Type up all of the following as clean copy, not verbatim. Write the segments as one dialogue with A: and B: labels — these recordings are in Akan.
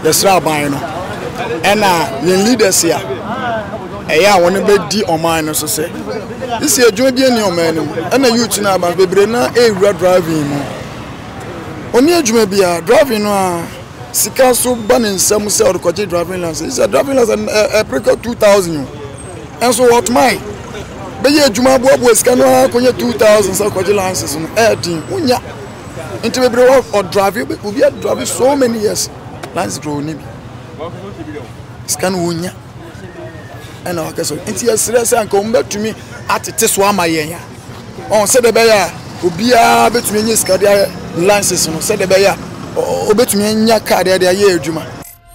A: Yes, Rabbi, and the leaders here. I want to be on mine, so say. This is a joint in your man, and a youth now, but we bring a red driving. Only a Jumabia driving, Sikaso banning some sell the driving license. It's a driving license, a preco 2000. And so what my Be Juma Bob was Canoa, 2000 so licenses on air team. Unya into a brew or drive you, we have driving so many years. Lines grow nibi. Scan Unya. And our castle. It's a serious and come back to me at Teswama Yaya. On said the Bayer, Ubia between his cardiac licenses on said the Bayer, or between your cardiac year, Juma.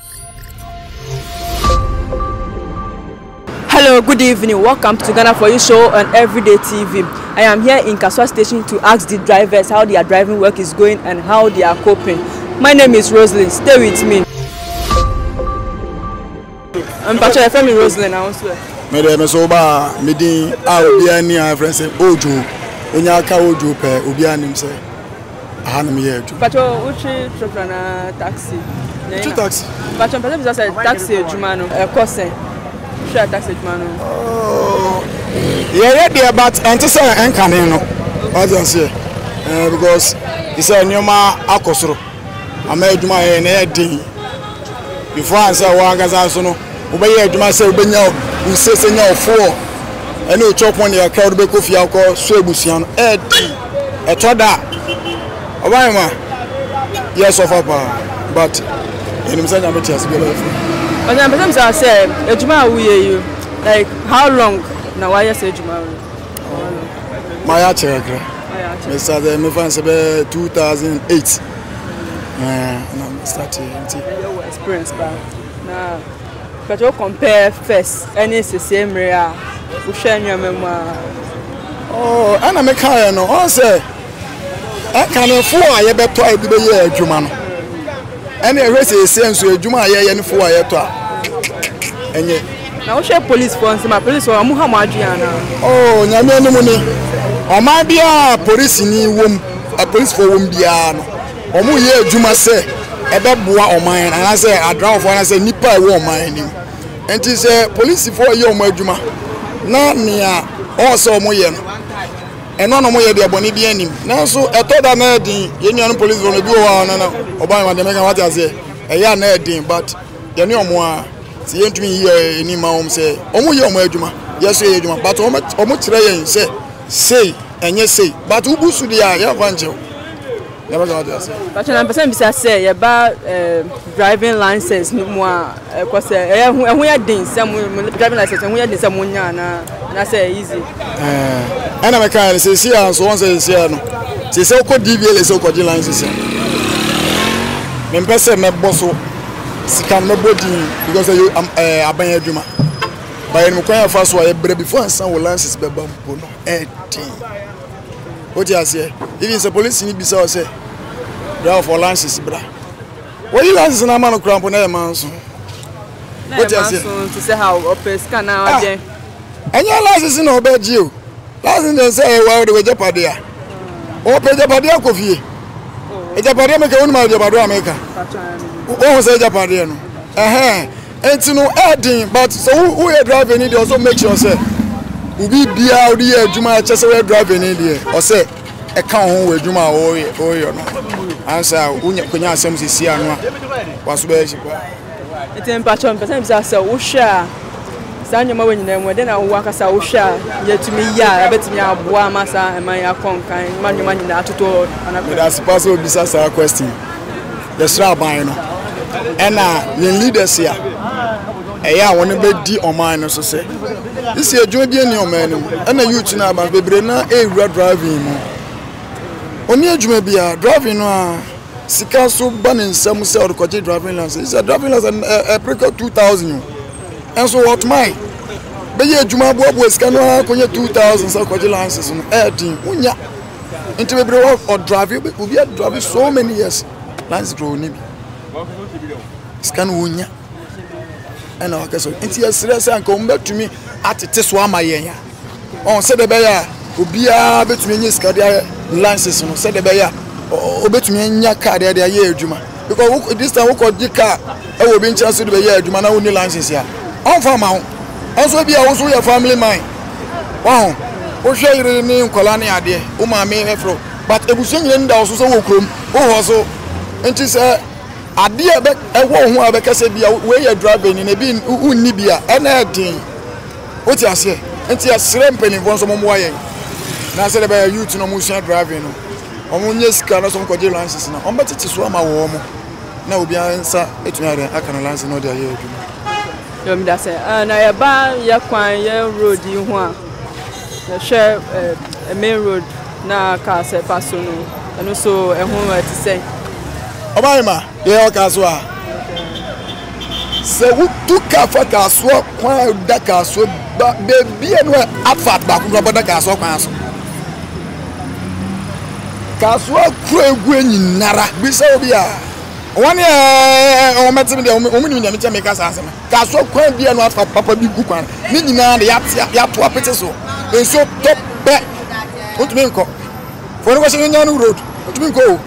B: Hello, good evening. Welcome to Ghana for You show on Everyday TV. I am here in Kaswa Station to ask the drivers how their driving work is going and how they are coping. My name is Rosalind. Stay with me. I'm Pacho FM Rosalind. I want to.
A: Madam Soba, meeting our dear friends Ojo. Onyaka Ojo pe Obianim say. Ahanum here.
B: Pacho, uchi tripana taxi.
A: Uchi taxi.
B: Pacho, perhaps that's a taxi Jumano. Course. Taxi Jumano.
A: Oh, yeah, but until say enkaneno. What do you say? Because it's a nyoma akosoro. Ame Juma e na edin. Before answer one gaza so no. Obeye Juma say obenya usese nya ofo. Ene o chop one ya crowd be kofi akọ so ebusian. Etoda. Obayema. Yes of papa. But enim say na me chance be life.
B: But I'm say Ejuma you like how long now why you say Ejuma?
A: My check. Me started me fan 2008. And I'm starting
B: experience back. Now but you compare first any same area we share your memoir.
A: Oh, and I make car no. I say I can afford you better to be here Ejuma no. Any race is sense to Ejuma here any for here to. Enye.
B: Na wo share police force my police for amu ha maduana.
A: Oh, nyame anu ni. O ma bia police ni wom, a police for wom bia no. Omu ye Ejuma se ebeboa oman na say adran for na say nipa e wo oman ni. Enti say police for ye omo Ejuma. Na nia o so omo ye no. Eno no mo ye de boni bi anim. Na so etoda na edin ye nuanu police for no bi o na na oban ma de meka what I say. Eya na edin but ye ni omo a see you here any mom say omo ye omo adwuma yes ye adwuma but omo kire yen say enye say but ubusu dia ya vanche never got that
B: but na person bisa say ye ba driving license no mo a ko say ehun ya den say driving license ehun ya den say mo nya na say easy
A: ana me kan say see an so one say no say ko DVL say ko di license me pese me boso Sikan nobody because you aban adwuma. By no kwan fa so ayebre before ansan wo license be bam po no. What you say? Even the police ni bisa say drive for license bra. What you license na man kran po na e man so. What you say?
B: To say how open scan now again.
A: Anya license no be ji o. License say why we jeopardy a. O pe jeopardy ko fie. E jeopardy me ka wonu ma jeopardy America. Oh, say Japan no. Enti no edin but so who you driving need also make sure say ubi bia odi adwuma che say we driving need there or say e kan ho we adwuma o yo no. Answer kunya asem sisi anu a waso be hikwa.
B: Enti mpachon person bisa say wo hwa sanya ma wanyina mu de na wo akasa wo hwa yetumi ya betumi aboa masa eman akonkan manwuma nyina atoto anako.
A: That's possible bisa sa question. Yes Rabbi no. And the leaders here, I want to be on mine. So say, this is a joint in your man, and a youth now, but we bring a red driving. Only a Jumabia driving, Sikaso banning some sell the driving license. It's a driving license, a preco 2000. And so what my Be Juma Bob was Canoa, 2000 so licenses on air team. Unya into a brew or drive you, we have driving so many years. Lines grow nibi. Scan Unya and our castle. It's a serious and come back to me at Teswama Yaya. On said the Bayer, Ubia between his cardiac licenses, said the Bayer, or between your cardiac year, Juma. because this time we could the car I will be in chance to be here to man only license here on farm out also be also your family mine wow o share your name kolani ade o ma me efro but ebusun yen da so wo krom o ho so enti say ade e be ewo ho abekase bia we ya driver ni na bi unni bia e na edin o ti ase enti asre mpanimfo so mo waye na say the youth no mo share driving no omo nye sika na so ko je license na omo tete so ama wo mo na obi ansa etumi ade aka na license no de aye adwuma
B: yo mi da say na ya ba ya kwan ya road yi ho a na share main road na ka se paso no eno so ehun ti say
A: obaima ye o ka so a se wu tu ka fa ka so kwan da ka so ba be eno afa ba ku ba da ka so kwan so Kaswa kro egu enyinara bisa obi a woni o metime de o muni nyame che me kasa asema kaswa kwan bia no afa papa bi gu kwan ni nyina de ya to apete so enso top be otumi nko for no kwese nyanya no road otumi nko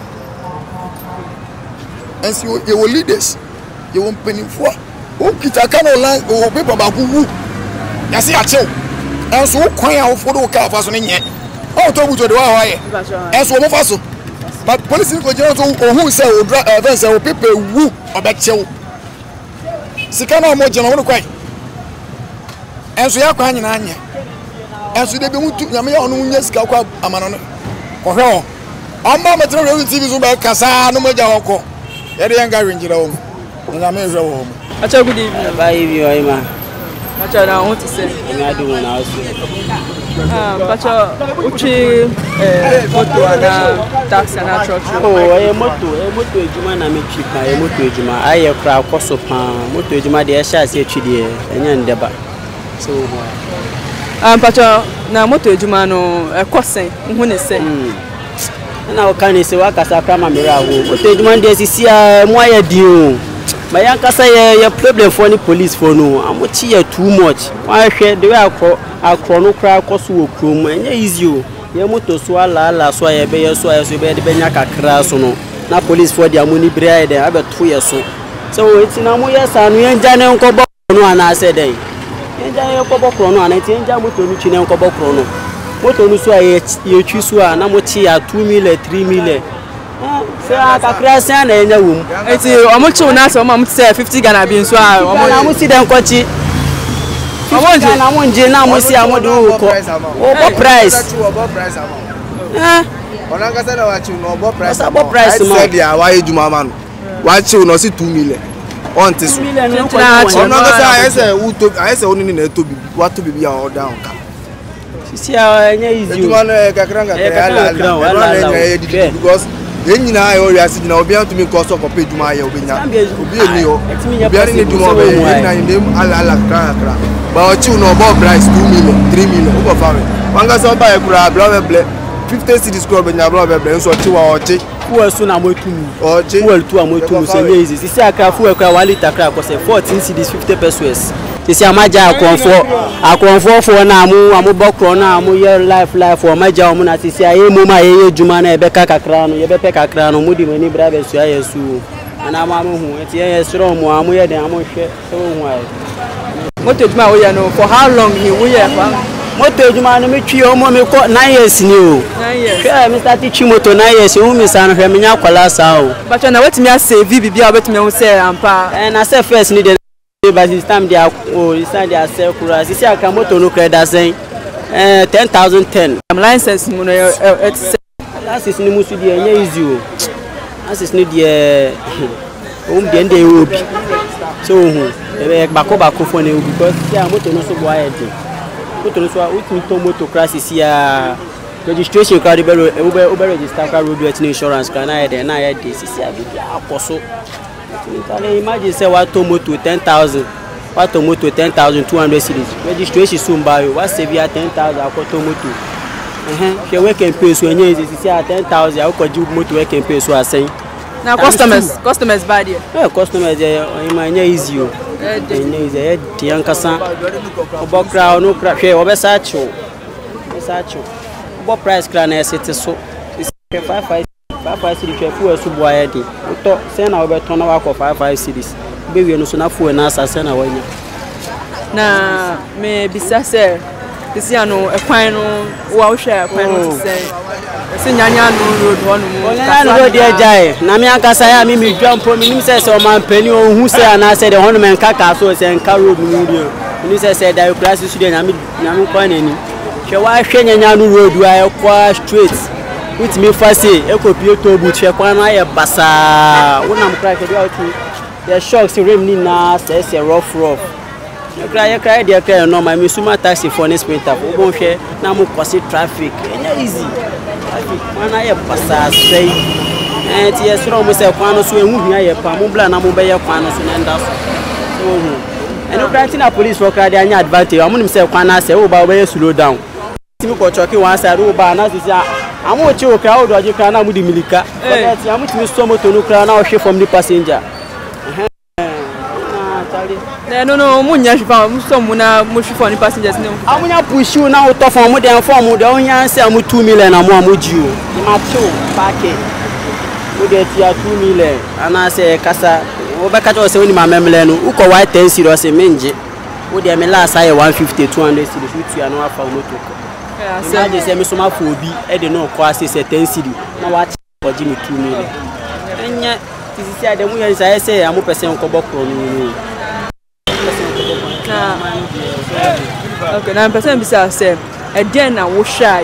A: enso ye wo leaders ye wo mpanimfo o kita kana line o paper ba ku wu ya se ya chew enso kwan a wo fodo ka afa so ne nye oh to buto de wa wa ye enso mo fa so but police ko je to ohun se o driver se o people wu obechew sika na mo je no kwai enso ya kwa nyina anya enso de be mutu nyame ya ono nya sika kwa amano no ko hwe o amba metro re TV so ba kasa no mo ja hoko ye de yanga rinjira wo nyame hwe wo mo
B: acha good evening
C: bye you ma
B: acha na want to say
C: me adu na aso
B: Pacha uchi moto na taxi na truck.
C: Oh, moto ejuma na me chipa, moto ejuma. Aye kra koso pa, moto ejuma de sha se twide, enya ndeba. So
B: Pacha na moto ejuma no ekosen, hu ne se.
C: Na o kan se wa kasa kra ma mera wo. Moto ejuma de sisi a mo aye di o. Ma yan kasa ye problem for ni police for no. Amochi ye too much. Wa hwe de we akro no kra koso wo krom enya easy o. Ye moto so ala so ye be ye so be de benya kakra so no. Na police for dia money bria de abeto ye so. So eti na mo ye sa no ye nja ne nkobo no ana se den. Ye nja ye nkobo kro no ana eti nja moto no chi ne nkobo kro no. Moto no so ye twi so a na mo chi ya 2 million 3 million. Se akakra se na enya wum.
B: Eti omo chi una se omo am say 50 Ghana bi nso a omo
C: na mo si den kwachi. Omo na mo nje na mo si amodu ko. O price.
D: Onanga se na wachi no bo price.
C: Abo price mo.
D: I said ya wa ejuma man. Wachi no si 2 million. On this. Onanga se I say oni na to bi wa to bi ya order on ka.
C: Sisi a enya easy.
D: Ejuma no kakranga because enyina ayo ya si na obi antumi ko so ko pe ejuma aye obenya. Obi eni o. Obi ari ni ejuma be na ndem ala kra. Ba ochi no bo price 2 million 3 million ugo fawe wanga so ba ekura bla 50 cedis ko be nya bla nso chi wa ochi
C: fuel so na motumu
D: ochi
C: fuel tu amotumu se nye easy sisi aka fuel kwa 1 liter kra ko se 14 cedis 50 pesos sisi amaja akonfo fo na amu bokro na amu ye life o maja o mu na sisi aye mu ma ye juma na ebe kakra no ye be pe kakra no mu di mani bra be su aye su ana ma mu hu eti ye sro mu amu ye den amu hwe so hu aye
B: moto ejuma wo ya no for how long he wo ya fa
C: moto ejuma no me twi o mo me ko 9 years ni o
B: 9 years
C: hwe me start twi moto 9 years hu mi san hwe me nya kwala sa o
B: bacha na wetimi a save bibia obetimi hu say ampa
C: na say first ni de by this time they are sell kura sisi aka moto no credit sen 10,010
B: license mu no
C: license ni musu de enya easy o license ni de de ndey obi so hu bako for na because ya moto no so bo aye de moto no so ultimate to moto crash sia registration card be register car road work insurance can na de sia bi akoso imagine say what to moto 10,000 what to moto 10,200 cedis registration soon buy what save ya 10,000 akoto moto she we can pay so enya sia 10,000 akoji moto we can pay so asen
B: na customers buy there
C: customers enya easy o enya easy tian kasa obo crowd no crash we obesacho obo price cra na set so 55 55 cedis fuel so boy dey to say na we be turn na for 55 cedis be we no so na fuel na asase na wanya
B: na me bisa say this year no ekwan no wo hwe ekwan no say se nyanya no road one mo
C: na road dey jai na me akasa ya me dwampo me nim say o man pani o hu say na say de hono men kaka so say nka road no ri ni say da class student na me kwa nani hwe wa hwe nyanya no road wa kwa straight with me first say ekopie to but hwe kwa na ye basa wona m cry ke dey out the shocks rim ni na say rough cry dey cry no my misuma taxi for next meter o hwe na mo cross traffic easy traffic na ye basa say ti yesro mo say kwa no so ehu hia ye pa mo bla na mo be ye kwa no so na nda so hu eno grant na police for cry dey anya advantage amunim say kwa na say o ba be slow down timi ko choki wan say o ba na say amu chi o cry o doji cry na mu di milika but amu timi so moto no cry na o hwe from the passenger
B: no munya shifa muso na mu shifa ni passengers ne
C: amunya push you na o to form dem o nya say amu 2 million amu amuji o ma cho package o de tia 2 million ana say kasa o be ka to say oni ma memle no uko wa 10 serious menje o de me last say 150 200 serious with you na afa moto ko ya say me so ma fo obi e de no ko say 10 serious na wa o ji me 2 million enya tisi ade mu yan say amu person ko bokro no
B: okay na person bisa say again na wo sha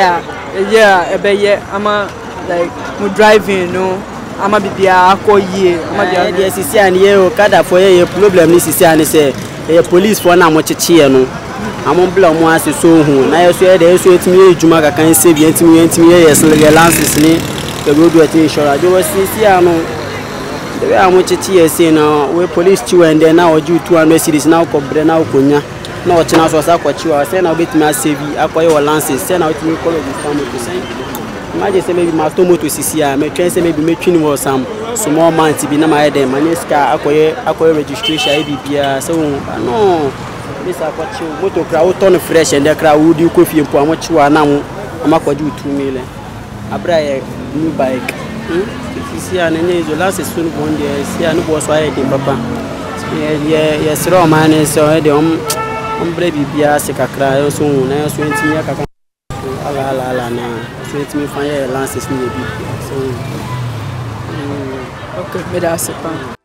B: ye ama like mu driving no ama bibia akoyie ama bia
C: dey sisi an ye o kada for ye problem ni sisi an say ye police for na mo cheche no amon bla mo ase so hu na ye so ye dey so etimi ejuma kakan se bi etimi ye license ni the road worthy insurance dey sisi an no the way am cheche ye say na we police chiwa and na oju 200 cedis na ko bre na konya na o china so sa ko chiwa say na obetimi asevi akoye o license say na otimi ko register motor say imagine say maybe my motor sisi a me train say maybe me twin was some small month bi na my dem maneska akoye registration e bibia say no this akwachi motor kra o turn fresh and kra wo di ko fie mpo amochiwa na mo amakoje 2 million abra ye new bike sisi a na nye isolance sunu bonde si anu bo so aye de papa ye sro man so de ombre bibia se kakra so na so ntimi akaka ala na so ntimi fan ye lances ni bibia so
B: okay me da se pa